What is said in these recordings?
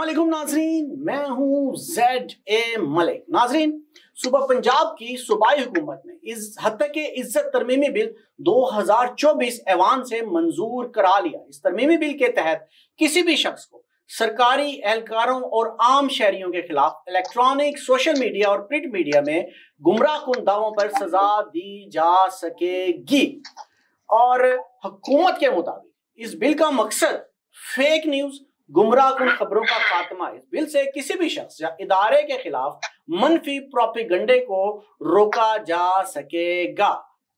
अस्सलामुअलैकुम नाजरीन, मैं हूं मलिक। नाजरीन, सुबह पंजाब की सूबाई हुकूमत ने इस हतक के इज्जत तरमीमी बिल 2024 ऐवान से मंजूर करा लिया। इस तरमीमी बिल के तहत किसी भी शख्स को सरकारी एहलकारों और आम शहरियों के खिलाफ इलेक्ट्रॉनिक, सोशल मीडिया और प्रिंट मीडिया में गुमराह कुन दावों पर सजा दी जा सकेगी। और हुकूमत के मुताबिक इस बिल का मकसद फेक न्यूज, गुमराह कुन खबरों का खात्मा है। इस बिल से किसी भी शख्स या इदारे के खिलाफ मनफी प्रोपेगंडे को रोका जा सकेगा।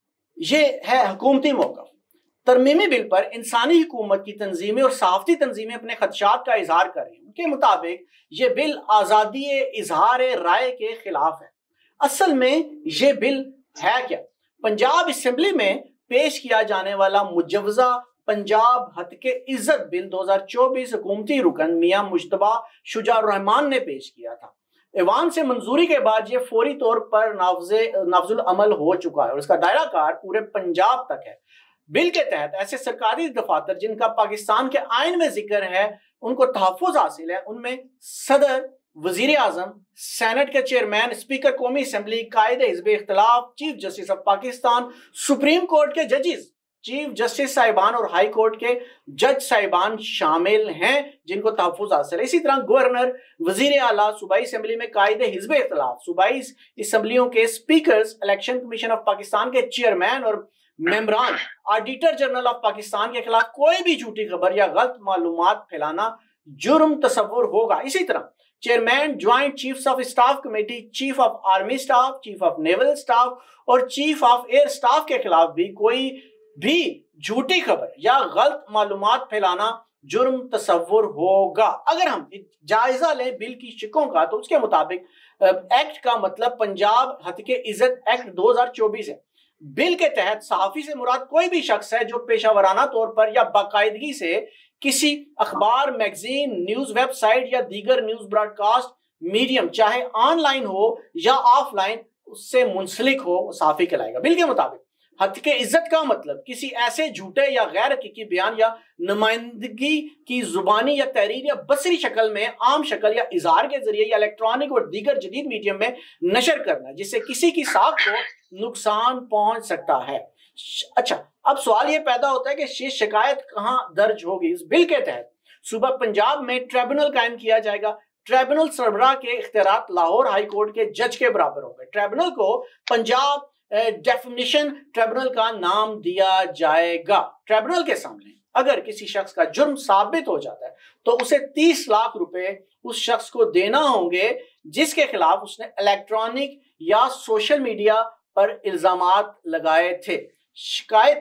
ये है हुकूमती मौक़िफ़। तरमीमी बिल पर इंसानी हुकूमत की तंजीमें और सहाफ़ती तंजीमें अपने खदशात का इजहार कर रही हैं। उनके मुताबिक ये बिल आज़ादी इजहार राय के खिलाफ है। असल में ये बिल है क्या? पंजाब असेंबली में पेश किया जाने वाला मुजवजा पंजाब हतके इज्जत बिल 2024 हुकूमती रुकन मियां मुश्तबा शुजाउर रहमान ने पेश किया था। ऐवान से मंजूरी के बाद ये फौरी तौर पर नाफजुल अमल हो चुका है और इसका दायरा कार पूरे पंजाब तक है। बिल के तहत ऐसे सरकारी दफातर जिनका पाकिस्तान के आइन में जिक्र है उनको तहफ़्फ़ुज़ हासिल है। उनमें सदर, वजीर आजम, सेनेट के चेयरमैन, स्पीकर कौमी असम्बली, कायदे हिज़्ब इख्तिलाफ, chief justice of Pakistan, supreme court के जजेस, चीफ जस्टिस साहिबान और हाई कोर्ट के जज साहिबान शामिल हैं जिनको तहफ़्फ़ुज़ हासिल है। इसी तरह गवर्नर, वजीर आला, सूबाई असम्बली में कायदे हिज़्ब इख्तिलाफ, सूबाई असम्बलियों के speakers, election commission of Pakistan के चेयरमैन और मेंबरान, ऑडिटर जनरल ऑफ पाकिस्तान के खिलाफ कोई भी झूठी खबर या गलत मालूमात फैलाना जुर्म तस्वुर होगा। इसी तरह chairman, joint chiefs of staff committee, chief of army staff, chief of naval staff और चीफ ऑफ एयर स्टाफ के खिलाफ भी कोई भी झूठी खबर या गलत मालूमात फैलाना जुर्म तस्वुर होगा। अगर हम जायजा लें बिल की शिकों का तो उसके मुताबिक एक्ट का मतलब पंजाब हतके इज्जत एक्ट 2024 है। बिल के तहत सहाफ़ी से मुराद कोई भी शख्स है जो पेशावराना तौर पर या बाकायदगी से किसी अखबार, मैगजीन, न्यूज वेबसाइट या दीगर न्यूज ब्रॉडकास्ट मीडियम, चाहे ऑनलाइन हो या ऑफलाइन, उससे मुंसलिक हो, सहाफ़ी कहलाएगा। बिल के मुताबिक हतके इज्जत का मतलब किसी ऐसे झूठे या गैर हकीकी बयान या नुमाइंदगी की जुबानी या तहरीर या बसरी शक्ल में, आम शक्ल या इजहार के जरिए या इलेक्ट्रॉनिक और दीगर जदीद मीडियम में नशर करना जिससे किसी की साख को नुकसान पहुंच सकता है। अच्छा, अब सवाल यह पैदा होता है कि शिकायत कहां दर्ज होगी। इस बिल के तहत सूबा पंजाब में ट्रिब्यूनल कायम किया जाएगा। ट्रिब्यूनल सरबराह के इख्तियारात लाहौर हाई कोर्ट के जज के बराबर होंगे। ट्रिब्यूनल को पंजाब डेफिमेशन ट्रिब्यूनल का नाम दिया जाएगा। ट्रिब्यूनल के सामने अगर किसी शख्स का जुर्म साबित हो जाता है तो उसे 30 लाख रुपए उस शख्स को देना होंगे जिसके खिलाफ उसने इलेक्ट्रॉनिक या सोशल मीडिया पर इल्जामात लगाए थे। शिकायत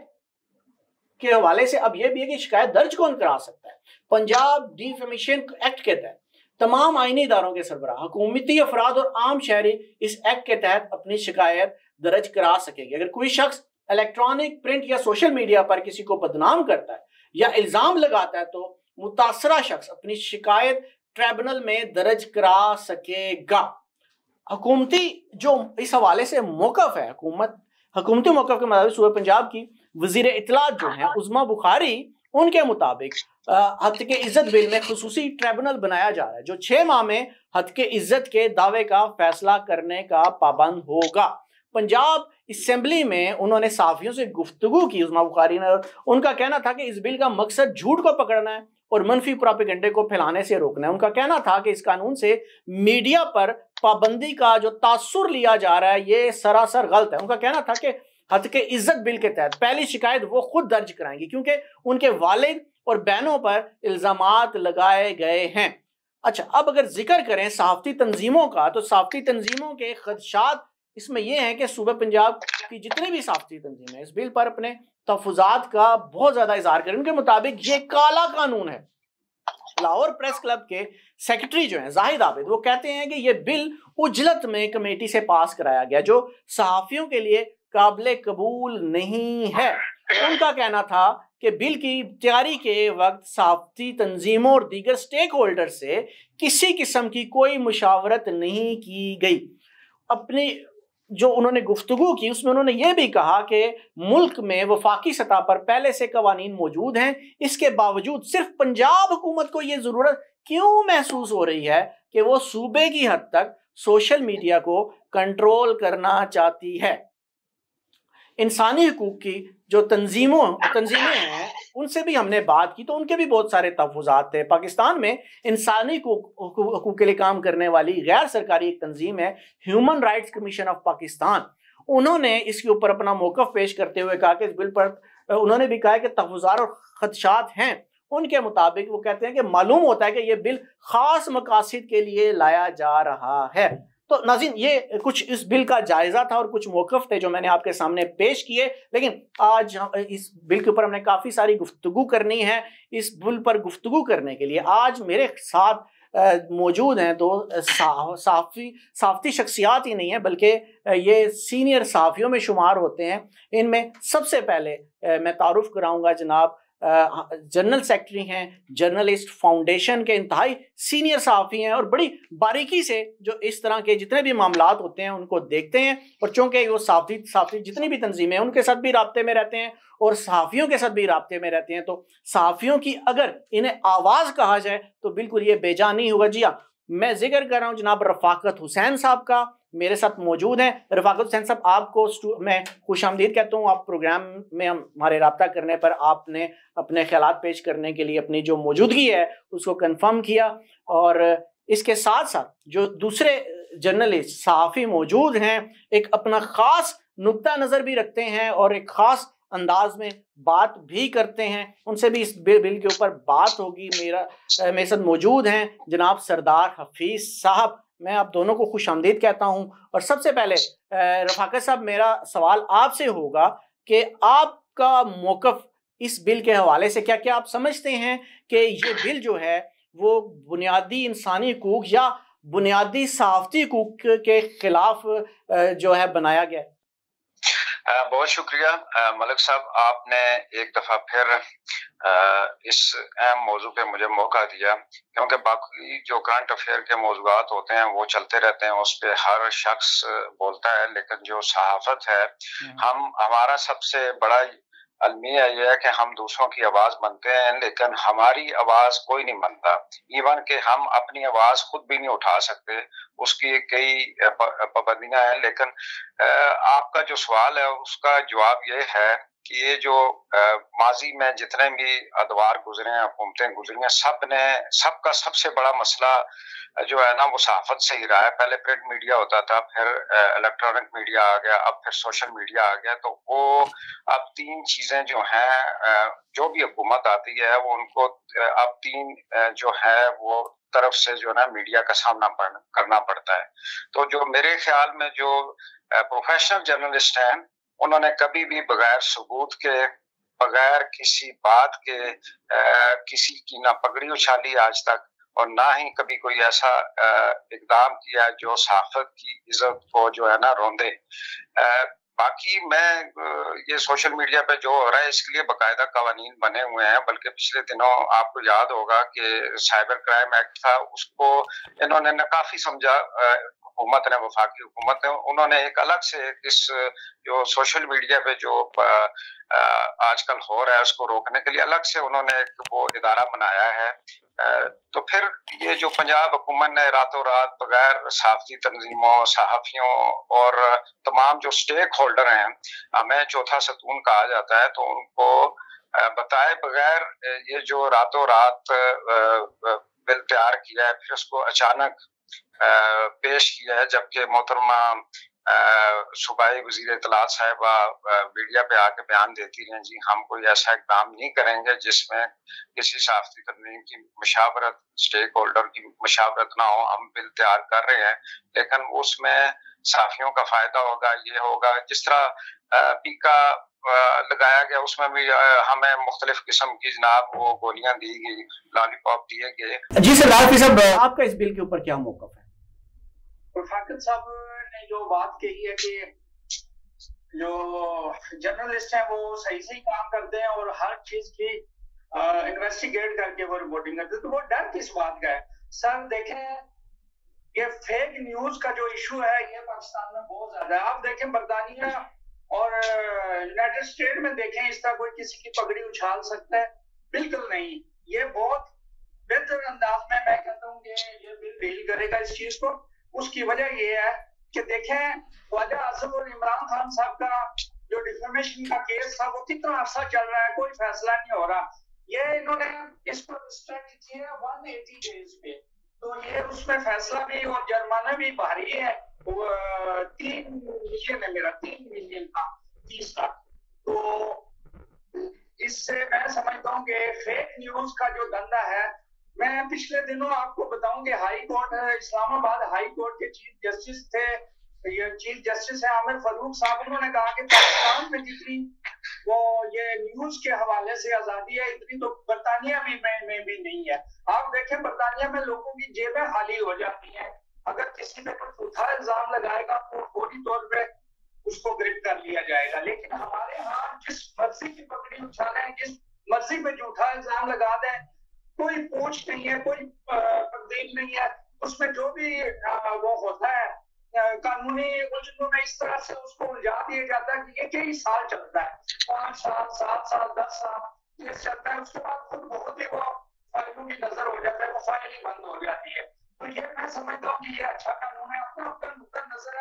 के हवाले से अब यह भी है कि शिकायत दर्ज कौन करा सकता है। पंजाब डिफेमेशन एक्ट के तहत तमाम आईनी इदारों के सरबराह, हुकूमती अफराद और आम शहरी इस एक्ट के तहत अपनी शिकायत दर्ज करा सकेंगे। अगर कोई शख्स इलेक्ट्रॉनिक, प्रिंट या सोशल मीडिया पर किसी को बदनाम करता है या इल्जाम लगाता है तो मुतासरा शख्स अपनी शिकायत ट्रिब्यूनल में दर्ज करा सकेगा। हुकूमती जो इस हवाले से मौक़िफ़ है, हुकूमती मौक़िफ़ के मुताबिक सूबा पंजाब की वज़ीर इत्तलात जो हैं उज़्मा बुखारी, उनके मुताबिक हतके इज्जत बिल में खुसूसी ट्रिब्यूनल बनाया जा रहा है जो 6 माह में हतके इज्जत के दावे का फैसला करने का पाबंद होगा। पंजाब असेंबली में उन्होंने सहाफ़ियों से गुफ्तगू की उज़्मा बुखारी ने, और उनका कहना था कि इस बिल का मकसद झूठ को पकड़ना है और मनफी प्रोपेगंडे को फैलाने से रोकना है। उनका कहना था कि इस कानून से मीडिया पर पाबंदी का जो तासुर लिया जा रहा है ये सरासर गलत है। उनका कहना था कि हतके इज्जत बिल के तहत पहली शिकायत वो खुद दर्ज कराएंगी क्योंकि उनके वालिद और बहनों पर इल्जामात लगाए गए हैं। अच्छा, अब अगर जिक्र करें सहाफ़ती तंजीमों का तो सहाफ़ती तंजीमों के खदशात इसमें यह है कि सूबा पंजाब की जितनी भी सहाफ़ती तंजीमें इस बिल पर अपने तहफ़्फ़ुज़ात का बहुत ज़्यादा इज़हार करें। उनके मुताबिक ये काला कानून है। लाहौर प्रेस क्लब के सेक्रेटरी जो हैं जाहिद आबिद, वो कहते हैं कि ये बिल उजलत में कमेटी से पास कराया गया जो सहाफ़ियों के लिए काबिल कबूल नहीं है। उनका कहना था कि बिल की तैयारी के वक्त सहाफ़ती तंजीमों और दीगर स्टेक होल्डर से किसी किस्म की कोई मुशावरत नहीं की गई। अपनी जो उन्होंने गुफ्तगू की उसमें उन्होंने ये भी कहा कि मुल्क में वफाकी सतह पर पहले से कवानीन मौजूद हैं, इसके बावजूद सिर्फ पंजाब हुकूमत को ये जरूरत क्यों महसूस हो रही है कि वो सूबे की हद तक सोशल मीडिया को कंट्रोल करना चाहती है। इंसानी हकूक की जो तंजीमें हैं उनसे भी हमने बात की तो उनके भी बहुत सारे तहफ़्फ़ुज़ात थे। पाकिस्तान में इंसानी हकूक के लिए काम करने वाली गैर सरकारी एक तंजीम है human rights commission of Pakistan. उन्होंने इसके ऊपर अपना मौक़िफ़ पेश करते हुए कहा कि इस बिल पर उन्होंने भी कहा है कि तहफ़्फ़ुज़ात और ख़दशात हैं। उनके मुताबिक वो कहते हैं कि मालूम होता है कि यह बिल ख़ास मकासद के लिए लाया जा रहा है। तो नाज़रीन, ये कुछ इस बिल का जायजा था और कुछ मौक़िफ़ थे जो मैंने आपके सामने पेश किए। लेकिन आज इस बिल के ऊपर हमने काफ़ी सारी गुफ्तगू करनी है। इस बिल पर गुफ्तगू करने के लिए आज मेरे साथ मौजूद हैं दो सहाफ़ी शख्सियात ही नहीं है बल्कि ये सीनियर सहाफ़ियों में शुमार होते हैं। इनमें सबसे पहले मैं तारुफ कराऊंगा जनाब जनरल सेक्रेटरी हैं जर्नलिस्ट फाउंडेशन के, इंतहाई सीनियर सहाफ़ी हैं और बड़ी बारीकी से जो इस तरह के जितने भी मामलात होते हैं उनको देखते हैं। और चूँकि वो सहाफ़ी जितनी भी तंजीमें हैं उनके साथ भी राब्ते में रहते हैं और सहाफ़ियों के साथ भी राब्ते में रहते हैं, तो सहाफ़ियों की अगर इन्हें आवाज़ कहा जाए तो बिल्कुल ये बेजा नहीं होगा। जी हाँ, मैं जिक्र कर रहा हूँ जनाब रफ़ाकत हुसैन साहब का, मेरे साथ मौजूद हैं। रफ़ाकत हुसैन साहब, आपको मैं खुशामदीद कहता हूँ। आप प्रोग्राम में हमारे राब्ता करने पर आपने अपने ख्यालात पेश करने के लिए अपनी जो मौजूदगी है उसको कंफर्म किया। और इसके साथ साथ जो दूसरे जर्नलिस्ट सहाफ़ी मौजूद हैं एक अपना ख़ास नुक्ता नज़र भी रखते हैं और एक ख़ास अंदाज में बात भी करते हैं, उनसे भी इस बिल के ऊपर बात होगी। मेरे साथ मौजूद हैं जनाब सरदार हफीज साहब। मैं आप दोनों को खुशामदीद कहता हूं। और सबसे पहले रफ़ाकत साहब, मेरा सवाल आपसे होगा कि आपका मौक़िफ़ इस बिल के हवाले से क्या क्या आप समझते हैं कि ये बिल जो है वो बुनियादी इंसानी हकूक या बुनियादी सहाफ़ती हकूक के खिलाफ जो है बनाया गया है? बहुत शुक्रिया मलिक साहब, आपने एक दफ़ा फिर इस अहम मौजू पे मुझे मौका दिया, क्योंकि बाकी जो करंट अफेयर के मौज़ूआत होते हैं वो चलते रहते हैं, उस पर हर शख्स बोलता है, लेकिन जो सहाफ़त है हमारा सबसे बड़ा अलमिया यह है कि हम दूसरों की आवाज बनते हैं लेकिन हमारी आवाज कोई नहीं बनता। इवन कि हम अपनी आवाज खुद भी नहीं उठा सकते, उसकी कई पाबंदियां हैं। लेकिन आपका जो सवाल है उसका जवाब ये है कि ये जो माजी में जितने भी अदवार गुजरे हैं, हुकूमतें गुजरी हैं, सबका सबसे बड़ा मसला जो है ना वो सहाफत से ही रहा है। पहले प्रिंट मीडिया होता था, फिर इलेक्ट्रॉनिक मीडिया आ गया, अब फिर सोशल मीडिया आ गया। तो वो अब तीन चीजें जो हैं, जो भी हुकूमत आती है वो उनको अब तीन जो है वो तरफ से जो है ना मीडिया का सामना करना पड़ता है। तो जो मेरे ख्याल में जो प्रोफेशनल जर्नलिस्ट हैं उन्होंने कभी भी बगैर सबूत के, बगैर किसी बात के किसी की ना पगड़ी उछाली आज तक, और ना ही कभी कोई ऐसा इकदाम किया जो सहाफत की इज्जत को जो है ना रोंदे। बाकी मैं ये सोशल मीडिया पे जो हो रहा है इसके लिए बाकायदा कवानीन बने हुए हैं। बल्कि पिछले दिनों आपको याद होगा कि साइबर क्राइम एक्ट था, उसको इन्होंने न काफी समझा, हुकूमत ने, वफाकी हुकूमत ने, उन्होंने एक अलग से इस जो सोशल मीडिया पे जो आजकल हो रहा है उसको रोकने के लिए अलग से उन्होंने एक वो इदारा बनाया है। तो फिर ये जो पंजाब हुकूमत ने रातों रात बगैर सहाफती तंजीमों, सहाफियों और तमाम जो स्टेक होल्डर हैं, हमें चौथा सतून कहा जाता है, तो उनको बताए बगैर ये जो रातों रात बिल तैयार किया है, फिर उसको अचानक पेश किया है, जबकि मोहतरमा सूबाई वज़ीर इत्तलात साहिबा मीडिया पे आके बयान देती हैं, जी हम कोई ऐसा इक़दाम नहीं करेंगे जिसमें किसी सहाफ़ती तंजीम की मशावरत, स्टेक होल्डर की मशावरत ना हो। हम बिल तैयार कर रहे हैं लेकिन उसमें सहाफ़ियों का फायदा होगा, ये होगा। जिस तरह पीका लगाया गया उसमें भी हमें मुख्तलिफ किस्म की जनाब वो गोलियां दी गई, लॉलीपॉप दिए गए। जी सरदार साहब, आपका इस बिल के ऊपर क्या मौक़िफ़ है? रफ़ाकत साहब ने जो बात कही है कि जो जर्नलिस्ट हैं वो सही सही काम करते हैं और हर चीज की इन्वेस्टिगेट करके वो रिपोर्टिंग करते हैं, तो वो डर किस बात का है? सर देखें, ये फेक न्यूज का जो इशू है ये पाकिस्तान में बहुत ज्यादा है। आप देखें बरतानिया और यूनाइटेड स्टेट में देखें, इस तरह कोई किसी की पगड़ी उछाल सकता है? बिल्कुल नहीं। ये बहुत बेहतर अंदाज में मैं कहता हूँ कि ये बिल डील करेगा इस चीज को। उसकी वजह ये है कि देखें ख्वाजा आजम और इमरान खान साहब का जो डिफेमेशन का केस था वो कितना अर्सा चल रहा है, कोई फैसला नहीं हो रहा। ये इन्होंने इस पर रिस्ट्रिक्ट किया 180 डेज पे, तो ये उसमें फैसला भी और जुर्माना भी भारी है। 3 मिलियन है मेरा, 3 मिलियन का तीसरा। तो इससे मैं समझता हूँ कि फेक न्यूज का जो धंधा है, मैं पिछले दिनों आपको बताऊं कि high court Islamabad high court के चीफ जस्टिस थे, ये चीफ जस्टिस है आमिर फारूक साहब। उन्होंने कहा कि पाकिस्तान में जितनी वो ये न्यूज के हवाले से आजादी है इतनी तो बरतानिया में भी नहीं है। आप देखें बरतानिया में लोगों की जेबें खाली हो जाती हैं, अगर किसी पे कोई झूठा इल्जाम लगाएगा तो फौरी तौर पे उसको गिरफ्तार कर लिया जाएगा। लेकिन हमारे यहाँ जिस मर्जी की पकड़ी उछालें, जिस मर्जी पे झूठा इल्जाम लगा दें, कोई पूछ नहीं है, कोई तब्दील नहीं है। उसमें जो भी वो होता है कानूनी उलझनों में इस तरह से उसको उलझा दिया जाता है कि ये कई साल चलता है, 5 साल 7 साल 10 साल ये चलता है। उसके बाद खुद बहुत ही वो फाइलों की नजर हो जाता है, वो फाइल ही बंद हो जाती है। तो ये मैं समझता हूँ कि ये अच्छा कानून है। अपना अपना नुक्ता नजर है।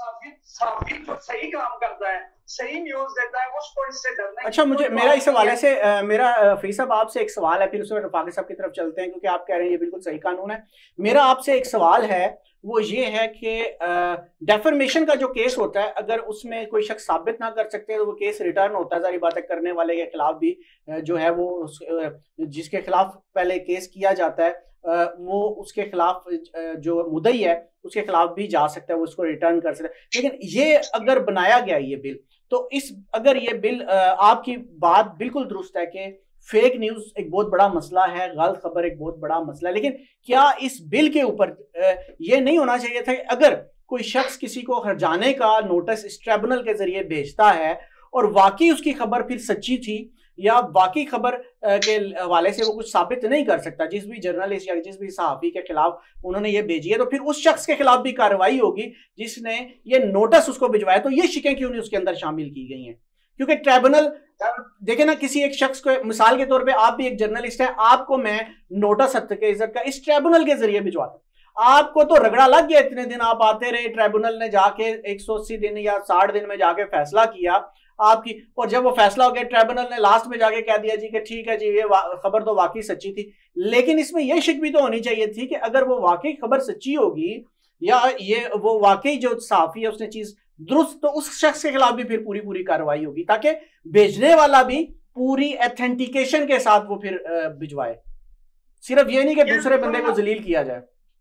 साफी जो सही काम करता है, सही न्यूज देता है, उसको इससे डरना। अच्छा, मुझे मेरा इस हवाले से मेरा फरीद साहब आपसे एक सवाल है, फिर उसमें रफाक साहब की तरफ चलते हैं, क्योंकि आप कह रहे हैं ये बिल्कुल सही कानून है। मेरा आपसे एक सवाल है, वो ये है कि डेफर्मेशन का जो केस होता है, अगर उसमें कोई शख्स साबित ना कर सकते तो वो केस रिटर्न होता है। सारी बातें करने वाले के खिलाफ भी जो है वो जिसके खिलाफ पहले केस किया जाता है वो उसके खिलाफ जो मुद्दई है उसके खिलाफ भी जा सकता है, वो उसको रिटर्न कर सकता है। लेकिन ये अगर बनाया गया ये बिल, तो अगर ये बिल आपकी बात बिल्कुल दुरुस्त है कि फेक न्यूज एक बहुत बड़ा मसला है, गलत खबर एक बहुत बड़ा मसला है, लेकिन क्या इस बिल के ऊपर ये नहीं होना चाहिए था कि अगर कोई शख्स किसी को हर्जाने का नोटिस इस ट्रिब्यूनल के जरिए भेजता है और वाकई उसकी खबर फिर सच्ची थी या वाकई खबर के हवाले से वो कुछ साबित नहीं कर सकता, जिस भी जर्नलिस्ट या जिस भी सहाफ़ी के खिलाफ उन्होंने ये भेजी है, तो फिर उस शख्स के खिलाफ भी कार्रवाई होगी जिसने ये नोटिस उसको भिजवाया। तो ये शिकें क्यों नहीं उसके अंदर शामिल की गई हैं? क्योंकि ट्रिब्यूनल देखे ना, किसी एक शख्स को, मिसाल के तौर पे आप भी एक जर्नलिस्ट है, आपको मैं नोटिस हत्तक इज्जत का इस ट्रिब्यूनल के जरिए भिजवाता, आपको तो रगड़ा लग गया, इतने दिन आप आते रहे, ट्रिब्यूनल ने जाके 180 दिन या 60 दिन में जाके फैसला किया आपकी, और जब वो फैसला हो गया ट्रिब्यूनल ने लास्ट में जाके कह दिया जी कि ठीक है जी ये खबर तो वाकई सच्ची थी। लेकिन इसमें यह शिक भी तो होनी चाहिए थी कि अगर वो वाकई खबर सच्ची होगी या ये वो वाकई जो सहाफी है उसने चीज दुरुस्त, तो उस शख्स के खिलाफ भी फिर पूरी कार्रवाई होगी, ताकि भेजने वाला भी पूरी एथेंटिकेशन के साथ वो फिर भिजवाए, सिर्फ ये नहीं कि दूसरे बंदे को जलील किया जाए।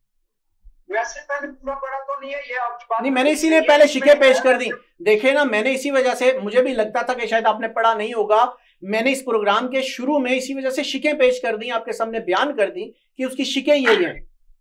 वैसे मैंने पूरा पढ़ा तो नहीं है ये आपकी बात नहीं, मैंने इसीलिए पहले शिके पेश कर दी। देखे ना, मैंने इसी वजह से, मुझे भी लगता था कि शायद आपने पढ़ा नहीं होगा, मैंने इस प्रोग्राम के शुरू में इसी वजह से शिके पेश कर दी, आपके सामने बयान कर दी कि उसकी शिके यही हैं।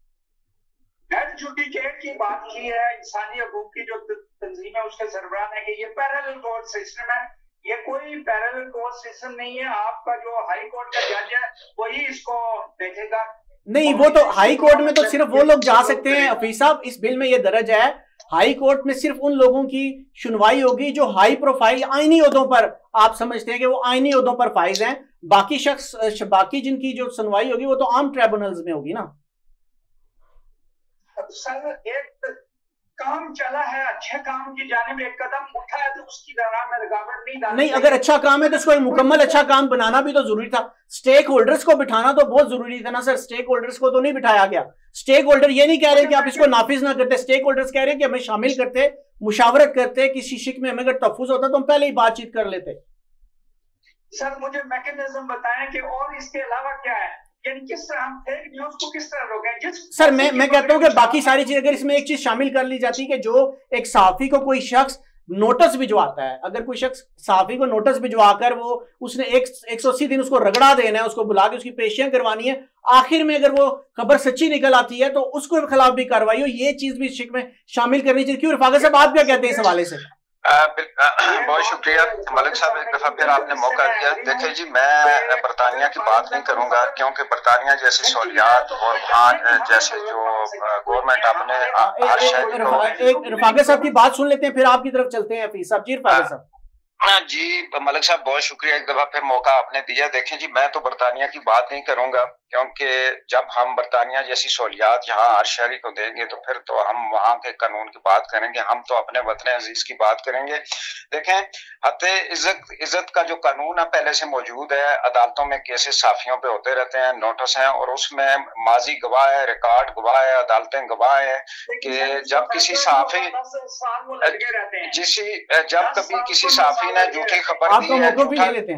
एडजुडिकेट की बात की है, इंसानी हकूक की जो तंजीम है उसके सरबराह ने कि ये पैरेलल कोर्ट सिस्टम है, ये कोई पैरेलल कोर्ट सिस्टम नहीं है। आपका जो हाई कोर्ट का जज है वही इसको देखेगा। नहीं, वो तो हाई कोर्ट में तो सिर्फ वो लोग जा सकते हैं हफीज साहब, इस बिल में ये दर्ज है, हाई कोर्ट में सिर्फ उन लोगों की सुनवाई होगी जो हाई प्रोफाइल आईनी ओहदों पर, आप समझते हैं कि वो आईनी ओहदों पर फाइज हैं। बाकी शख्स, बाकी जिनकी जो सुनवाई होगी वो तो आम ट्रिब्यूनल्स में होगी ना। सर एक काम चला है, अच्छे काम की जानिब एक कदम उठा है, तो उसकी दौरान में रुकावट नहीं डालनी। नहीं, अगर अच्छा काम है तो उसको मुकम्मल अच्छा काम बनाना भी तो जरूरी था। स्टेक होल्डर्स को बिठाना तो बहुत जरूरी था ना सर, स्टेक होल्डर्स को तो नहीं बिठाया गया। स्टेक होल्डर ये नहीं कह रहे कि आप इसको नाफिज ना करते, स्टेक होल्डर्स कह रहे हैं कि हमें शामिल करते, मुशावरत करते, किसी शिक में हमें अगर तहफ्फुज होता तो हम पहले ही बातचीत कर लेते। सर मुझे मैकेनिज्म बताएं कि और इसके अलावा क्या है, किस तरह हम फेक न्यूज को किस तरह रोकें। सर मैं कहता हूं कि बाकी सारी चीज, अगर इसमें एक चीज शामिल कर ली जाती कि जो एक सहाफी को कोई शख्स नोटिस भिजवाता है, अगर कोई शख्स सहाफी को नोटिस भिजवाकर वो उसने 180 दिन उसको रगड़ा देना है, उसको बुला के उसकी पेशियां करवानी है, आखिर में अगर वो खबर सच्ची निकल आती है तो उसके खिलाफ भी कार्रवाई हो, ये चीज भी शिक में शामिल करनी चाहिए। क्यों रफाक साहब आप क्या कहते हैं इस हवाले से? बहुत शुक्रिया मलिक साहब, एक दफा फिर आपने मौका दिया। देखिए जी, मैं बरतानिया की बात नहीं करूंगा, क्योंकि बरतानिया जैसी सहूलियात और वहाँ जैसे जो गवर्नमेंट अपने हर शहर को। एक रफाकत साहब की बात सुन लेते हैं, फिर आपकी तरफ चलते हैं। हफीज साहब जी, रफाकत साहब। जी मलिक साहब, बहुत शुक्रिया, एक दफा फिर मौका आपने दिया। देखें जी, मैं तो बरतानिया की बात नहीं करूंगा, क्योंकि जब हम बरतानिया जैसी सहूलियात यहाँ हर शहरी को देंगे तो फिर तो हम वहाँ के कानून की बात करेंगे, हम तो अपने वतन अजीज की बात करेंगे। देखें, हत्ते इज्जत का जो कानून है पहले से मौजूद है। अदालतों में केसेस साफियों पे होते रहते हैं, नोटिस हैं, और उसमें माजी गवाह है, रिकॉर्ड गवाह है, अदालतें गवाह है कि जब किसी साफी जब कभी किसी साफी ने झूठी खबर दी है,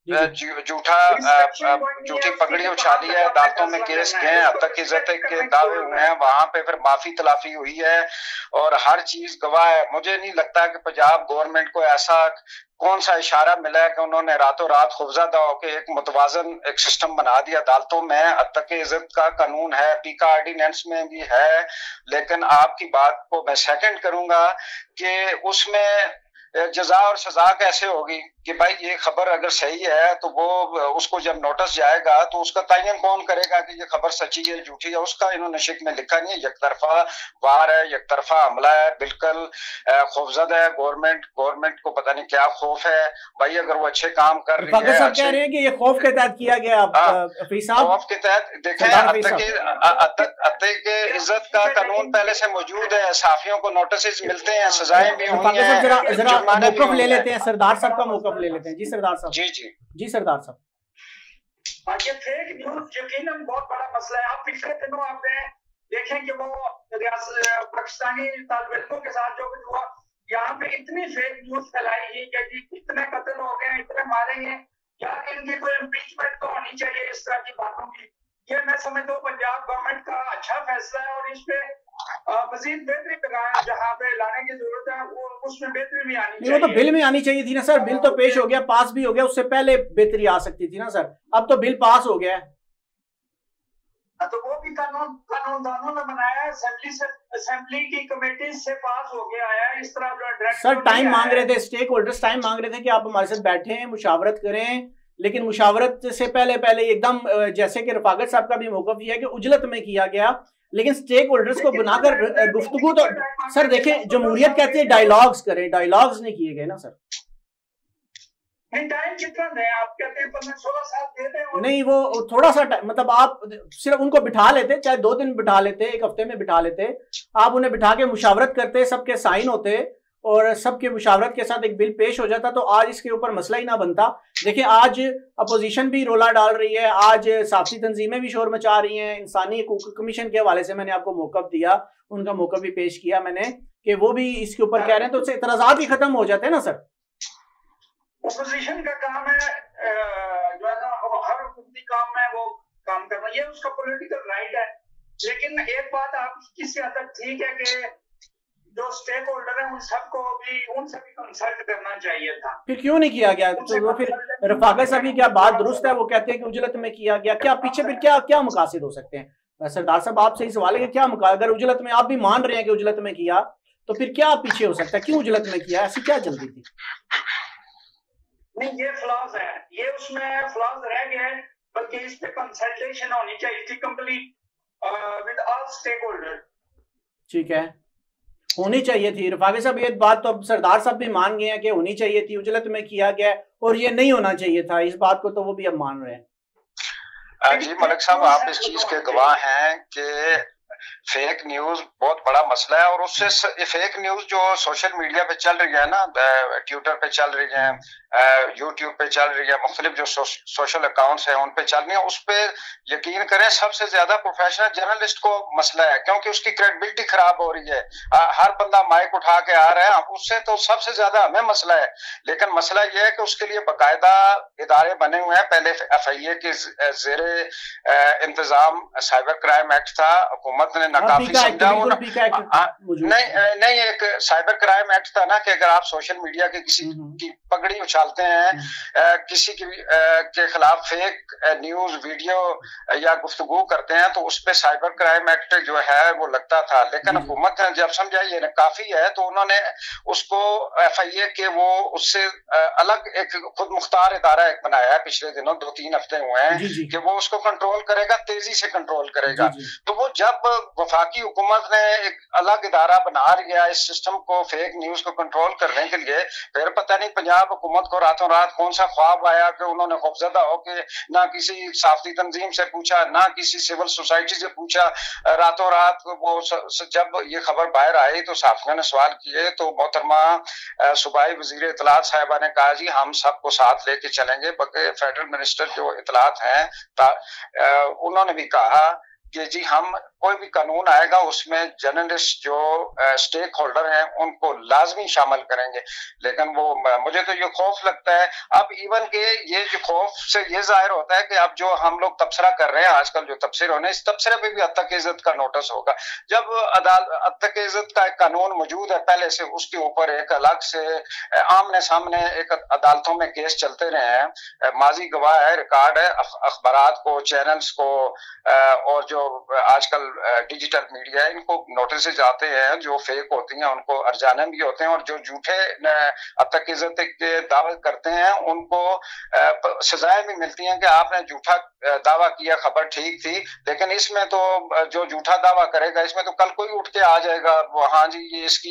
झूठी पगड़ी उछाली है, अदालतों में केस गए, हत्तक इज्जत के दावे हुए हैं, वहां पे फिर माफी तलाफी हुई है और हर चीज गवाह है। मुझे नहीं लगता कि पंजाब गवर्नमेंट को ऐसा कौन सा इशारा मिला है कि उन्होंने रातों रात खौफजदा होकर एक मुतवाजन एक सिस्टम बना दिया अदालतों में। हत्तक इज्जत का कानून है, पीका ऑर्डिनेंस में भी है, लेकिन आपकी बात को मैं सेकंड करूंगा कि उसमें जजा और सजा कैसे होगी कि भाई ये खबर अगर सही है तो वो उसको जब नोटिस जाएगा तो उसका तयन कौन करेगा कि ये खबर सच्ची है झूठी है। उसका इन्होंने शिक में लिखा नहीं है, यकतरफा वार है, यकतरफा हमला है, बिल्कुल खौफजदा है गवर्नमेंट को पता नहीं क्या खौफ है भाई, अगर वो अच्छे काम कर रही है। सब कह रहे हैं कि ये खौफ के तहत किया गया, खौफ के तहत। देखें, हत्तक के इज्जत का कानून पहले से मौजूद है, साफियों को नोटिस मिलते हैं, सजाएं भी हुई हैं। मौकफ ले लेते हैं, सरदार साहब का मौकफ ले लेते हैं। जी सरदार साहब। जी सरदार साहब। ये फेक न्यूज यकीनन बहुत बड़ा मसला है। आप पिछले दिनों आपने देखें कि वो पाकिस्तानी तालिब इल्मों के साथ जो कुछ हुआ, यहाँ पे इतनी फेक न्यूज फैलाई गई कि जी इतने कत्ल हो गए, इतने मारे हैं, क्या इनकी कोई इम्पीचमेंट तो होनी चाहिए इस तरह की बातों की। ये मैं समझता हूँ पंजाब गवर्नमेंट का अच्छा फैसला है और इस पे मजीद बेहतरी जहाँ पे लाने की जरूरत है, वो उसमें बेहतरी भी आनी चाहिए। वो तो बिल में आनी चाहिए थी ना सर, बिल तो पेश हो गया, पास भी हो गया, उससे पहले बेहतरी आ सकती थी ना सर। अब तो बिल पास हो गया है तो वो भी कानूनदानों ने बनाया है, असेंबली की कमेटी से पास हो गया है। इस तरह सर टाइम मांग रहे थे, स्टेक होल्डर्स टाइम मांग रहे थे कि आप हमारे साथ बैठे मुशावरत करें, लेकिन मुशावरत से पहले एकदम जैसे कि रफाकत साहब का भी मौक़िफ़ ये है कि उजलत में किया गया, लेकिन स्टेक होल्डर्स को बनाकर गुफ्तगू तो सर देखें, जमहूरियत कहती है डायलॉग्स करें, डायलॉग्स नहीं किए गए ना सर। टाइम कितना दें आप, कहते हैं 15-16 साल देते हैं। नहीं, वो थोड़ा सा टाइम, मतलब आप सिर्फ उनको बिठा लेते, चाहे 2 दिन बिठा लेते, 1 हफ्ते में बिठा लेते, आप उन्हें बिठा के मुशावरत करते, सबके साइन होते और सबके मुशावरत के साथ एक बिल पेश हो जाता, तो आज इसके ऊपर मसला ही ना बनता। देखिए, आज अपोजिशन भी रोला डाल रही है, आज साफ़ी तंजीमें भी शोर मचा रही हैं। इंसानी हकूक़ कमीशन के हवाले से मैंने आपको मौक़िफ़ दिया, उनका मौक़िफ़ भी पेश किया मैंने कि वो भी इसके ऊपर कह रहे हैं, तो उससे इतराज़ात ही खत्म हो जाते हैं ना सर। अपोजिशन का काम है जो है ना, हर हुकूमती काम में वो काम करना, ये उसका पॉलिटिकल राइट है। लेकिन एक बात आपकी किसी हद तक ठीक है कि जो स्टेक होल्डर है उनसे भी कंसल्ट करना चाहिए था। फिर क्यों नहीं किया गया? तो वो फिर रफाकत साहब की क्या बात दुरुस्त है, वो कहते हैं कि उजलत में किया गया, क्या पीछे फिर क्या मकासद हो सकते हैं? सरदार साहब आपसे ही सवाल है कि क्या अगर उजलत में आप भी मान रहे हैं कि उजलत में किया, तो फिर क्या पीछे हो सकता है? क्यों उजलत में किया, ऐसी क्या जल्दी थी? नहीं, ये फ्लॉज है, ये उसमें फ्लॉज रह गए, बल्कि इस पे कंसल्टेशन होनी चाहिए थी complete with all stakeholder. ठीक है, होनी चाहिए थी रफाकत साहब, ये बात तो अब सरदार साहब भी मान गए हैं कि होनी चाहिए थी, उजलत में किया गया और ये नहीं होना चाहिए था, इस बात को तो वो भी अब मान रहे हैं। जी मलिक साहब, आप इस चीज के गवाह हैं कि फेक न्यूज बहुत बड़ा मसला है, और उससे फेक न्यूज जो सोशल मीडिया पे चल रही है ना, ट्विटर पे चल रही है, यूट्यूब पे चल रही है, मुख्तलिफ जो सोशल अकाउंट्स हैं उन पे चल रही है, उस पे यकीन करें सबसे ज्यादा प्रोफेशनल जर्नलिस्ट को मसला है, क्योंकि उसकी क्रेडिबिलिटी खराब हो रही है। हर बंदा माइक उठा के आ रहा है, उससे तो सबसे ज्यादा हमें मसला है। लेकिन मसला यह है कि उसके लिए बाकायदा इदारे बने हुए हैं। पहले FIA के जेरे इंतजाम साइबर क्राइम एक्ट था, हुकूमत ने नाकाफी समझा। नहीं, एक साइबर क्राइम एक्ट था ना कि अगर आप सोशल मीडिया के किसी की पगड़ी उछाल उछालते हैं, किसी के खिलाफ फेक न्यूज वीडियो या गुफ्तगू करते हैं, तो उस पे साइबर क्राइम एक्ट जो है वो लगता था। लेकिन हुकूमत ने जब समझा ये काफी है तो उन्होंने उसको FIA के वो उससे अलग एक खुद मुख्तार इदारा एक बनाया है, पिछले दिनों 2-3 हफ्ते हुए हैं कि वो उसको कंट्रोल करेगा, तेजी से कंट्रोल करेगा। तो वो जब वफाकी हुकूमत ने एक अलग इदारा बना लिया इस सिस्टम को, फेक न्यूज को कंट्रोल करने के लिए, फिर पता नहीं पंजाब हुकूमत को रातों रात कौन सा ख्वाब आया कि उन्होंने खौफजदा होकर ना किसी साफती तंजीम से पूछा, ना किसी सिविल सोसाइटी से पूछा, रातों रात वो जब ये खबर बाहर आई तो साफियों ने सवाल किए, तो मोहतरमा सूबाई वजीर इत्तलात साहिबा ने कहा जी हम सबको साथ लेके चलेंगे। बल्कि फेडरल मिनिस्टर जो इत्तलात हैं उन्होंने भी कहा कि जी हम कोई भी कानून आएगा उसमें जर्नलिस्ट जो स्टेक होल्डर हैं उनको लाजमी शामिल करेंगे। लेकिन वो मुझे तो ये खौफ लगता है अब इवन के ये जो खौफ से ये जाहिर होता है कि अब जो हम लोग तबसरा कर रहे हैं आजकल, जो तबसरे होने, इस तबसरे पे भी हतक इज्जत का नोटिस होगा। जब हतक इज्जत का एक कानून मौजूद है पहले से, उसके ऊपर एक अलग से आमने सामने एक अदालतों में केस चलते रहे हैं, माजी गवाह है, रिकॉर्ड है, अखबारात को, चैनल्स को और जो आजकल डिजिटल मीडिया है इनको नोटिस जाते हैं जो फेक होती हैं उनको अर्जाने भी होते हैं, और जो झूठे हतक इज्जत के दावे करते हैं उनको सजाएं भी मिलती हैं कि आपने झूठा दावा किया, खबर ठीक थी। लेकिन इसमें तो जो झूठा दावा करेगा इसमें तो कल कोई उठ के आ जाएगा वो, हाँ जी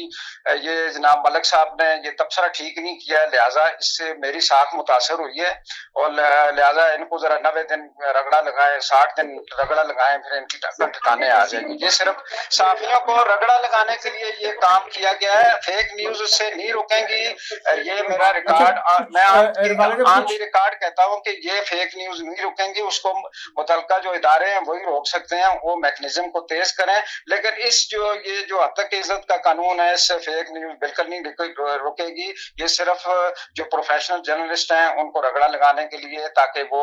ये जनाब मलिक साहब ने ये तबसरा ठीक नहीं किया, लिहाजा इससे मेरी साख मुतासर हुई है और लिहाजा इनको जरा 90 दिन रगड़ा लगाए, 60 दिन रगड़ा लगाए, फिर इनकी ठिकाने आ जाएगी। ये सिर्फ साफियों को रगड़ा लगाने के लिए ये काम किया गया है, फेक न्यूज से नहीं रुकेंगी। ये मेरा रिकॉर्ड, मैं ऑन रिकॉर्ड कहता हूँ कि ये फेक न्यूज नहीं रुकेंगी, उसको मुतलका जो इदारे हैं वही रोक सकते हैं, वो मैकेनिज्म को तेज करें। लेकिन ये जो हतक इज्जत का कानून है इससे फेक न्यूज बिल्कुल नहीं रुकेगी। ये सिर्फ जो प्रोफेशनल जर्नलिस्ट हैं उनको रगड़ा लगाने के लिए, ताकि वो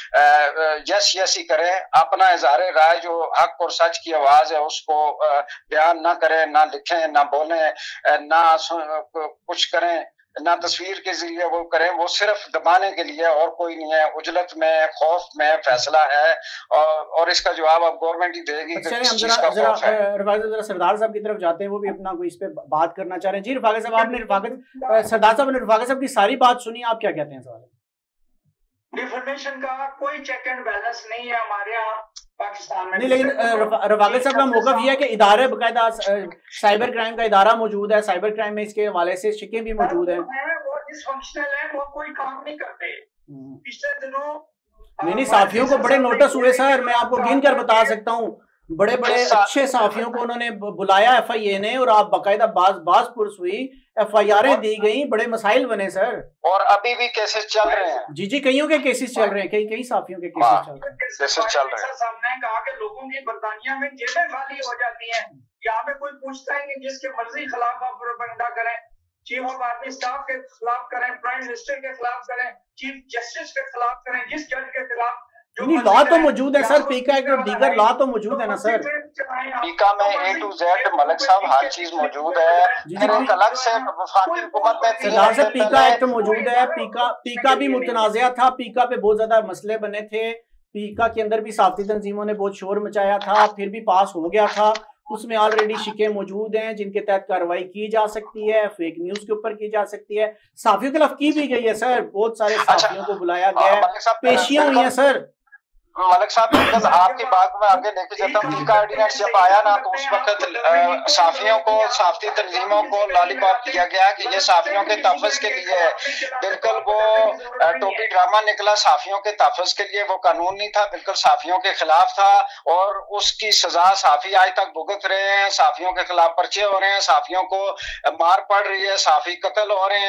यस ही करें, अपना इज़हार राय जो हक और सच की आवाज है उसको बयान ना करें, ना लिखें, ना बोलें, ना कुछ करें, ना तस्वीर के जरिए वो करें, वो सिर्फ दबाने के लिए और कोई नहीं है। उजलत में, खौफ में फैसला है और इसका जवाब अब गवर्नमेंट ही देगी। अच्छा, हम जरा सरदार साहब की तरफ जाते हैं, वो भी अपना कोई इस पे बात करना चाह रहे हैं। जी रफाकत साहब, आपने सरदार साहब ने रफाकत साहब की सारी बात सुनी, आप क्या कहते हैं सवाल? डिफेमेशन का कोई चेक एंड बैलेंस नहीं है हमारे यहाँ पाकिस्तान में। नहीं, लेकिन रफाकत साहब का मौक़िफ़ ये है कि इदारे बकायदा साइबर क्राइम का इदारा मौजूद है, साइबर क्राइम में इसके हवाले से शिकें भी मौजूद हैं। वो डिसफंक्शनल है, वो कोई काम नहीं करते। पिछले दिनों नहीं, साफियों को बड़े नोटिस हुए सर, मैं आपको गिन कर बता सकता हूँ। बड़े अच्छे साफियों को उन्होंने बुलाया FIA ने, और आप बाकायदा बाज पुरस हुई, FIR दी गई, बड़े मसाइल बने सर। और अभी भी केसेस चल रहे हैं। जी कईयों के केसेस चल रहे हैं, कई साफियों के केसेस चल रहे हैं। सामने कहा कि लोगों की बर्तानिया में जेबें खाली हो जाती हैं, यहाँ पे कोई पूछता ही नहीं, जिसके मर्जी खिलाफ आप प्रोपेगेंडा करें, चीफ ऑफ आर्मी स्टाफ के खिलाफ करें, प्राइम मिनिस्टर के खिलाफ करें, चीफ जस्टिस के खिलाफ करें, जिस जज के खिलाफ। नहीं, लॉ तो मौजूद है सर, पीका एक्ट और दीगर लॉ तो मौजूद है ना सर। पीका में A to Z मलिक साहब हर चीज मौजूद है। फिर एक अलग से वफाकी हुकूमत में सरदार साहब पीका एक्ट मौजूद है। पीका भी मुतनाज़िया था, पीका पे बहुत ज्यादा मसले बने थे, पीका के अंदर भी साफती तंजीमों ने बहुत शोर मचाया था, फिर भी पास हो गया था। उसमें ऑलरेडी शिकें मौजूद हैं जिनके तहत कार्रवाई की जा सकती है, फेक न्यूज के ऊपर की जा सकती है, साफियों के खिलाफ की भी गई है सर, बहुत सारे साफियों को बुलाया गया है, पेशियां हुई हैं सर। मलिक साहब आपकी बात में आगे लेके चलता हूँ। पीका ऑर्डिनेंस जब आया ना तो उस वक्त साफियों को, साफती तंजीमों को लॉलीपॉप दिया गया कि ये साफियों के तहफ़्फ़ुज़ के लिए है। बिल्कुल वो टोपी ड्रामा निकला, साफियों के तहफ़्फ़ुज़ के लिए वो कानून नहीं था, बिल्कुल साफियों के खिलाफ था, और उसकी सजा साफी आज तक भुगत रहे हैं। साफियों के खिलाफ पर्चे हो रहे हैं, साफियों को मार पड़ रही है, साफी कत्ल हो रहे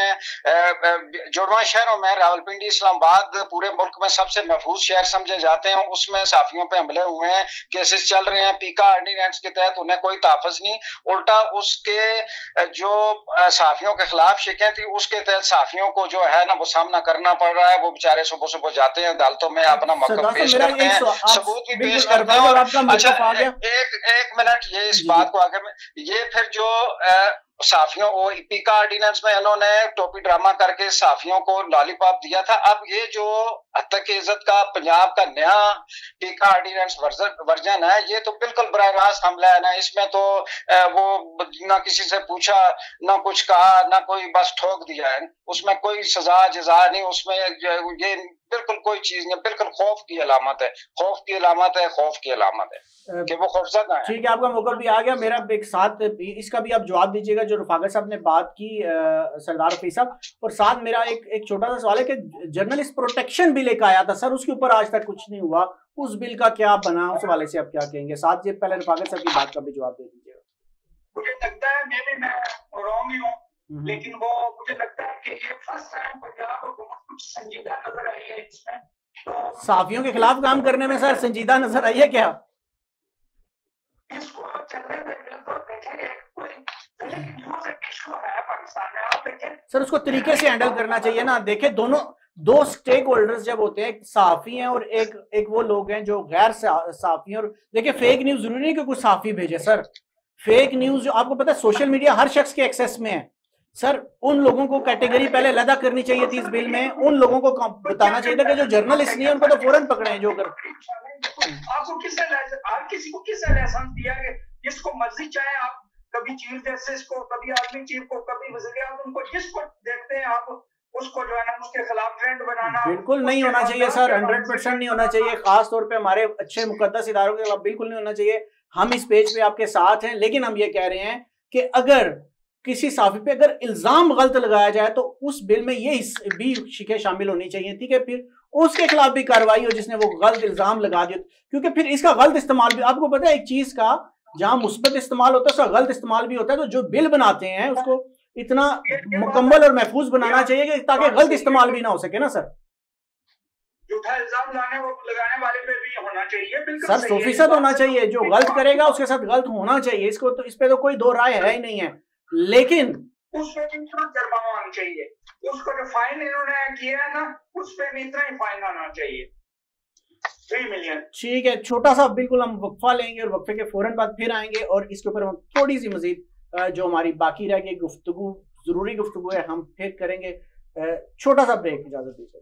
हैं। जुड़वा शहरों में रावलपिंडी, इस्लामाबाद पूरे मुल्क में सबसे महफूज शहर समझे जाते हैं, उसमें साफियों पे हमले हुए हैं, केसेस चल रहे हैं। पीका ऑर्डिनेंस के तहत उन्हें कोई तहफ़्फ़ुज़ नहीं, उल्टा उसके जो साफियों के खिलाफ शिकें थी उसके तहत साफियों को जो है ना वो सामना करना पड़ रहा है। वो बेचारे सुबह सुबह जाते हैं अदालतों में, अपना मौक़िफ़ पेश करते हैं, सबूत भी पेश करते हैं। अच्छा, एक मिनट ये इस बात को आगे में, ये फिर जो साफियों को पीका ऑर्डिनेंस में इन्होंने टोपी ड्रामा करके साफियों को लॉलीपॉप दिया था। अब ये जो हत्तक की इज्जत का पंजाब का नया पीका ऑर्डिनेंस वर्जन है, ये तो बिल्कुल बराह रास्त हमला है ना। इसमें तो वो ना किसी से पूछा, ना कुछ कहा, ना कोई, बस ठोक दिया है। उसमें कोई सजा जजा नहीं, उसमें ये बिल्कुल कोई चीज नहीं, बिल्कुल खौफ की अलामत है, खौफ की अलामत है, खौफ की अलामत है कि वो खौफजदा है। ठीक है, आपका मौका भी आ गया। मेरा एक साथ इसका भी आप जवाब दीजिएगा जो रफाकत साहब ने बात की, सरदार रफी साहब। और साथ मेरा एक छोटा सा सवाल है कि जर्नलिस्ट प्रोटेक्शन बिल एक आया था सर, उसके ऊपर आज तक कुछ नहीं हुआ, उस बिल का क्या बना, उस हवाले से आप क्या कहेंगे? साथ ये पहले रफाकत साहब की बात का भी जवाब दे दीजिएगा। मुझे लगता है मैं रॉन्ग ही हूँ, लेकिन वो मुझे लगता है कि ये फर्स्ट टाइम पंजाब हुकूमत कुछ संजीदा नजर आई है इसमें। तो साफियों के खिलाफ काम करने में सर संजीदा नजर आई है क्या? इसको चलने में बिल्कुल देखेंगे, कोई इशू है पाकिस्तान में, आप देखें सर उसको तरीके से हैंडल करना चाहिए ना। देखें दोनों दो स्टेक होल्डर्स जब होते हैं, एक साफी हैं और एक वो लोग हैं जो गैर साफी हैं। और देखिए फेक न्यूज जरूरी नहीं कि कुछ साफी भेजे सर, फेक न्यूज जो आपको पता है सोशल मीडिया हर शख्स के एक्सेस में है सर, उन लोगों को कैटेगरी पहले अलग करनी चाहिए थी इस बिल में। उन लोगों को बताना चाहिए था कि जो जर्नलिस्ट नहीं है उनको तो फौरन पकड़े जो कर। आपको किसी को किसने लाइसेंस दिया कि जिसको मर्जी चाहे आप कभी चीफ जस्टिस को, कभी आर्मी चीफ को, कभी वज़ीर आज़म को, जिसको देखते हैं आप उसको जो है ना उसके खिलाफ ट्रेंड बनाना बिल्कुल नहीं होना चाहिए सर, 100% नहीं होना चाहिए। खास तौर पे हमारे अच्छे मुकद्दस इदारों के खिलाफ बिल्कुल नहीं होना चाहिए। हम इस पेज पे आपके साथ हैं, लेकिन हम ये कह रहे हैं कि अगर किसी साफी पे अगर इल्जाम गलत लगाया जाए तो उस बिल में ये भी शिकें शामिल होनी चाहिए थी कि फिर उसके खिलाफ भी कार्रवाई हो जिसने वो गलत इल्जाम लगा दिया, क्योंकि फिर इसका गलत इस्तेमाल भी, आपको पता है एक चीज का जहां मुस्बत इस्तेमाल होता है उसका गलत इस्तेमाल भी होता है। तो जो बिल बनाते हैं उसको इतना मुकम्मल और महफूज बनाना चाहिए कि ताकि गलत इस्तेमाल भी ना हो सके ना सर। झूठा इल्जाम लगाने वाले पे भी होना चाहिए, बिल्कुल सर 100% होना चाहिए, जो गलत करेगा उसके साथ गलत होना चाहिए, इसको तो इस पे तो कोई दो राय है ही नहीं है। लेकिन उस पे भी जुर्माना होना चाहिए, उसको जो फाइन इन्होंने किया है ना उस पे भी इतना ही फाइन आना चाहिए, 3 मिलियन। ठीक है, छोटा सा बिल्कुल हम वक्फा लेंगे और वक्फे के फौरन बाद फिर आएंगे और इसके ऊपर हम थोड़ी सी मजीद जो हमारी बाकी रह गई गुफ्तगू, जरूरी गुफ्तगू है, हम फिर करेंगे। छोटा सा ब्रेक, इजाजत दीजिए।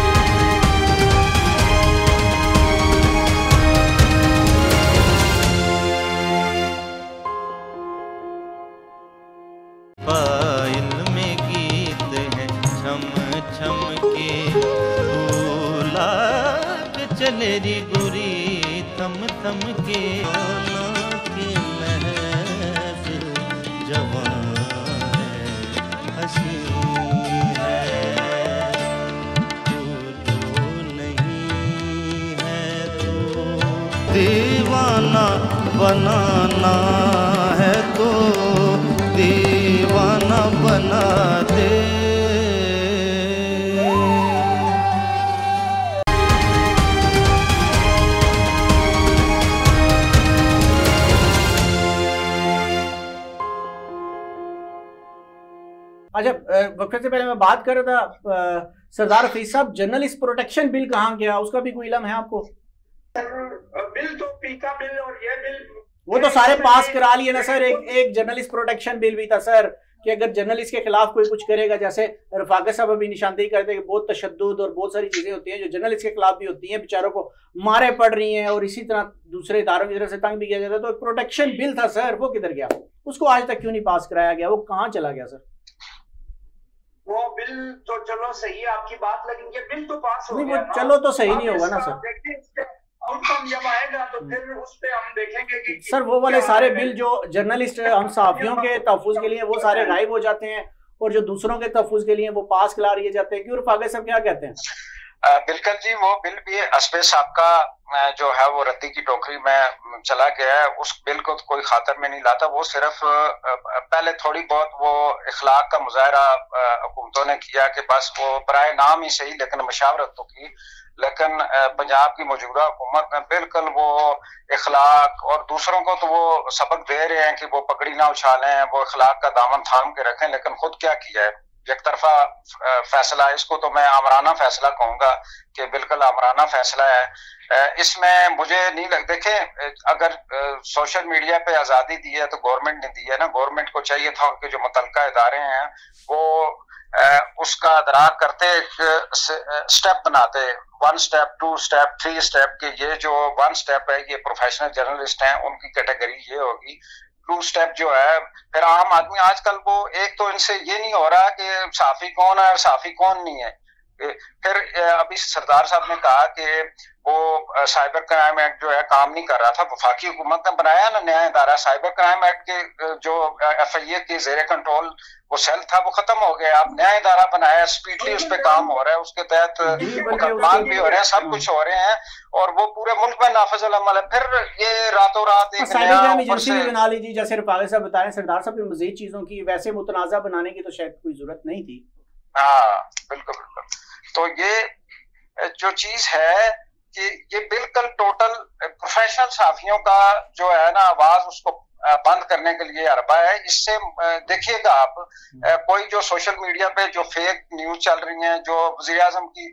पायल में गीत है छम छम के, भूला के चले री गुरी थम थम के, के महफिल जवान है हंसी है, तू तो नहीं है तो दीवाना बनाना है तो दीवाना बना दे। अच्छा, वक्त से पहले मैं बात कर रहा था सरदार रफीक साहब, जर्नलिस्ट प्रोटेक्शन बिल कहाँ गया, उसका भी कोई इल्म है आपको? बिल तो पीका बिल और ये बिल वो तो सारे पास करा लिए ना सर। एक जर्नलिस्ट प्रोटेक्शन बिल भी था सर कि अगर जर्नलिस्ट के खिलाफ कोई कुछ करेगा, जैसे रफाकत साहब अभी निशानदेही करते हैं कि बहुत तशद्दुद और बहुत सारी चीजें होती हैं जो जर्नलिस्ट के खिलाफ भी होती हैं, बेचारों को मारे पड़ रही हैं और इसी तरह दूसरे इदारों की तरफ से तंग भी किया जाता है। तो एक प्रोटेक्शन बिल था सर, वो किधर गया? उसको आज तक क्यों नहीं पास कराया गया? वो कहाँ चला गया सर? वो बिल तो चलो सही है आपकी बात, लेकिन ये बिल तो पास हो गया। चलो तो सही नहीं होगा ना सर, आउटकम जब आएगा तो फिर उस पे हम देखेंगे कि सर वो वाले सारे बिल जो जर्नलिस्ट हम सहाफियों के तहफ़्फ़ुज़ के लिए वो सारे गायब हो जाते हैं और जो दूसरों के तहफ़्फ़ुज़ के लिए वो पास करा लिए जाते हैं। क्यों रफाकत साहब क्या कहते हैं? बिल्कुल जी, वो बिल भी असबे साहब का जो है वो रद्दी की टोकरी में चला गया है। उस बिल को कोई खातर में नहीं लाता, वो सिर्फ पहले थोड़ी बहुत वो इखलाक का मुजाहरा हुकूमतों ने किया कि बस वो बराए नाम ही सही, लेकिन मशावरत तो की, लेकिन पंजाब की मौजूदा हुकूमत ने बिल्कुल वो इखलाक और दूसरों को तो वो सबक दे रहे हैं कि वो पगड़ी ना उछालें, वो इखलाक का दामन थाम के रखें, लेकिन खुद क्या किया है? एक तरफा फैसला, इसको तो मैं आमराना फैसला कहूंगा कि बिल्कुल आमराना फैसला है। इसमें मुझे नहीं लग, देखें अगर सोशल मीडिया पे आजादी दी है तो गवर्नमेंट ने दी है ना, गवर्नमेंट को चाहिए था उनके जो मुतल्लिका इदारे हैं वो उसका अदराक करते, स्टेप बनाते, 1 स्टेप 2 स्टेप 3 स्टेप के। ये जो 1 स्टेप है ये प्रोफेशनल जर्नलिस्ट हैं उनकी कैटेगरी ये होगी। 2 स्टेप जो है फिर आम आदमी, आजकल वो एक तो इनसे ये नहीं हो रहा कि साफी कौन है और साफी कौन नहीं है। फिर अभी सरदार साहब ने कहा कि वो साइबर क्राइम एक्ट जो है काम नहीं कर रहा था, वफाकी हुकूमत ने बनाया ना नया इदारा, साइबर क्राइम एक्ट के जो FIA के जेर कंट्रोल वो सेल था वो खत्म हो गया, अब नया इदारा बनाया, स्पीडली उस पर काम हो रहा है, उसके तहत मुकदमात भी हो रहे हैं, सब कुछ हो रहे हैं और वो पूरे मुल्क में नाफिज अमल है। फिर ये रातों रात एक एजेंसी बना लीजिए, जैसे रफाक साहब बता रहे हैं, सरदार साहब ने मजीद चीजों की वैसे मुतनाज़ा बनाने की तो शायद कोई जरूरत नहीं थी। हाँ बिल्कुल बिल्कुल। तो ये जो चीज है कि ये बिल्कुल टोटल प्रोफेशनल साफियों का जो है ना आवाज उसको बंद करने के लिए अरबा है। इससे देखिएगा आप कोई जो सोशल मीडिया पे जो फेक न्यूज चल रही हैं, जो वज़ीर आज़म की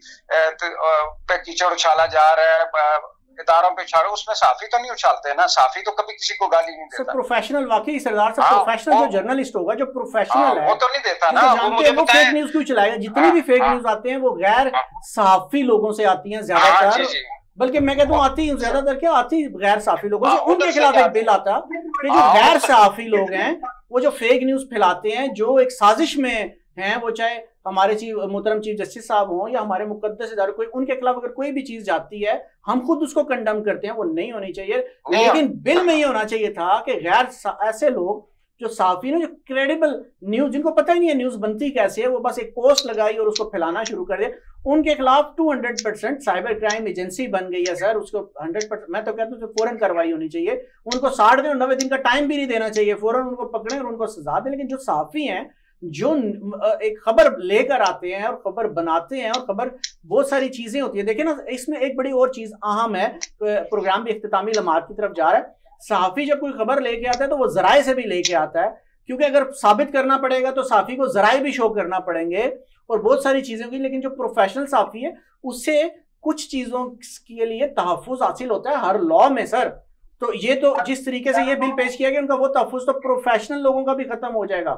पे कीचड़ उछाला जा रहा है, इदारों पे उछाल, उसमें साफी तो नहीं उछालते ना, साफी तो कभी किसी को गाली नहीं देता। प्रोफेशनल वाकई सरदार साहब प्रोफेशनल जो जर्नलिस्ट होगा, जो प्रोफेशनल है वो तो नहीं देता ना, वो मुझे वो फेक न्यूज क्यों चलाएगा। जितनी भी फेक न्यूज आते हैं वो गैर साफी लोगों से आती हैं ज्यादातर, बल्कि मैं कहता हूँ आती ज्यादातर क्या आती गैर साफी लोगों से। उनके खिलाफ एक बिल आता कि जो गैर साफी लोग हैं वो जो फेक न्यूज फैलाते हैं, जो एक साजिश में हैं, वो चाहे हमारे मोहतरम चीफ जस्टिस साहब हों या हमारे मुकद्दस इदारे, कोई उनके खिलाफ अगर कोई भी चीज जाती है हम खुद उसको कंडम करते हैं, वो नहीं होनी चाहिए। लेकिन बिल में ये होना चाहिए था कि गैर ऐसे लोग जो साफी ने, जो क्रेडिबल न्यूज, जिनको पता ही नहीं है न्यूज बनती कैसे है, वो बस एक पोस्ट लगाई और उसको फैलाना शुरू कर दिया, उनके खिलाफ 200% साइबर क्राइम एजेंसी बन गई है सर। उसको 100% मैं तो कहता हूँ फौरन कार्रवाई होनी चाहिए, उनको 60 दिन 90 दिन का टाइम भी नहीं देना चाहिए, फौरन उनको पकड़े और उनको सजा दें। लेकिन जो साफी हैं, जो एक खबर लेकर आते हैं और खबर बनाते हैं, और खबर बहुत सारी चीजें होती है। देखिए ना, इसमें एक बड़ी और चीज अहम है, प्रोग्राम भी इख्तितामी लम्हात की तरफ जा रहा है। साफी जब कोई खबर लेके आता है तो वो जराए से भी लेके आता है, क्योंकि अगर साबित करना पड़ेगा तो साफी को जराए भी शो करना पड़ेंगे और बहुत सारी चीजें होगी। लेकिन जो प्रोफेशनल साफी है उससे कुछ चीजों के लिए तहफ़्फ़ुज़ हासिल होता है हर लॉ में सर। तो ये तो जिस तरीके से ये बिल पेश किया गया, उनका वो तहफ़्फ़ुज़ तो प्रोफेशनल लोगों का भी खत्म हो जाएगा।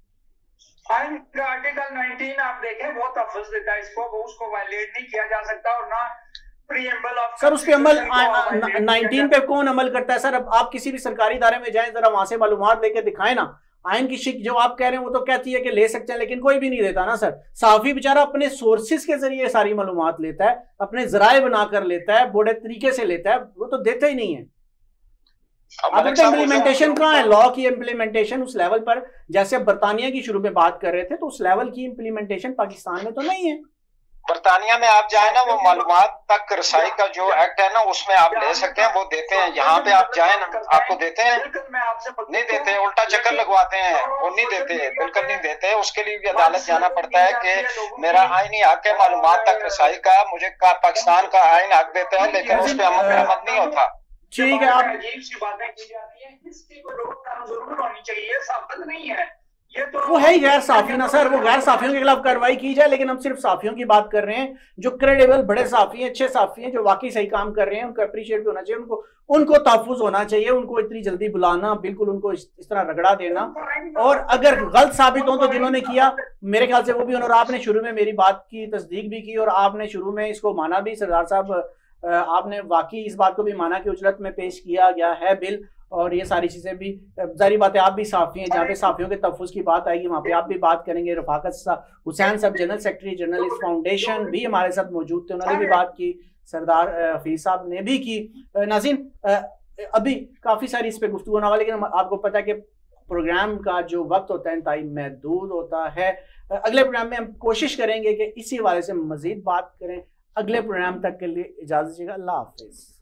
आर्टिकल 19 आप देखें वो तहफ़्फ़ुज़ देता है इसको, वो उसको वायलेट नहीं किया जा सकता, और ना सर उस पे अमल 19 पे कौन अमल करता है सर? अब आप किसी भी सरकारी इदारे में जाएं, जरा वहां से मालूमात लेके दिखाएं ना। आइन की शिक जो आप कह रहे हैं वो तो कहती है कि ले सकते हैं, लेकिन कोई भी नहीं देता ना सर। साफी बेचारा अपने सोर्सेज के जरिए सारी मालूमात लेता है, अपने जराए बनाकर लेता है, बड़े तरीके से लेता है, वो तो देता ही नहीं है। अब इम्प्लीमेंटेशन कहाँ है? लॉ की इम्प्लीमेंटेशन उस लेवल पर, जैसे बरतानिया की शुरू में बात कर रहे थे, तो उस लेवल की इम्प्लीमेंटेशन पाकिस्तान में तो नहीं है। बरतानिया में आप जाए ना, वो मालूमात तक रसाई का जो एक्ट है ना उसमें आप ले सकते हैं, वो देते हैं। यहाँ पे आप जाए ना, आपको देते हैं? नहीं देते, उल्टा चक्कर लगवाते हैं, वो नहीं देते, बिल्कुल नहीं देते। उसके लिए भी अदालत जाना पड़ता है कि मेरा आईनी हक है मालूमात तक रसाई का, मुझे पाकिस्तान का आइन हक देता है, लेकिन उस पर अमल नहीं होता। ठीक है, आप अजीब सी बातें की जाती है, इसकी कोई रोकथाम जरूर होनी चाहिए, साबित नहीं है ये तो। वो है ही गैर साफी ना सर, वो गैर साफियों के खिलाफ कार्रवाई की जाए। लेकिन हम सिर्फ साफियों की बात कर रहे हैं जो क्रेडिबल बड़े साफी हैं, अच्छे साफी हैं, जो वाकई सही काम कर रहे हैं, उनको अप्रिशिएट भी होना चाहिए, उनको तहफ़्फ़ुज़ होना चाहिए। उनको इतनी जल्दी बुलाना, बिल्कुल उनको इस तरह रगड़ा देना, और अगर गलत साबित हो तो जिन्होंने किया मेरे ख्याल से वो भी, और आपने शुरू में मेरी बात की तस्दीक भी की और आपने शुरू में इसको माना भी सरदार साहब, आपने वाकई इस बात को भी माना कि उजरत में पेश किया गया है बिल, और ये सारी चीजें भी जारी बात है। आप भी साफी हैं, जहाँ पे साफियों के तहफ़्फ़ुज़ की बात आएगी वहाँ पे आप भी बात करेंगे। रफाकत हुसैन साहब जनरल सेक्रेटरी जर्नलिस्ट फाउंडेशन भी हमारे साथ मौजूद थे, उन्होंने भी बात की, सरदार हफीज साहब ने भी की। नाज़रीन अभी काफ़ी सारी इस पर गुफ्तगू होने वाली, लेकिन आपको पता है कि प्रोग्राम का जो वक्त होता है इंतहाई महदूद होता है। अगले प्रोग्राम में हम कोशिश करेंगे कि इसी हवाले से मज़ीद बात करें। अगले प्रोग्राम तक के लिए इजाज़त दीजिएगा। अल्लाह हाफ़िज़।